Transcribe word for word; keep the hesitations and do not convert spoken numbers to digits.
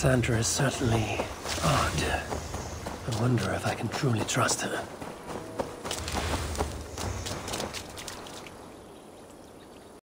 Kassandra is certainly odd. I wonder if I can truly trust her.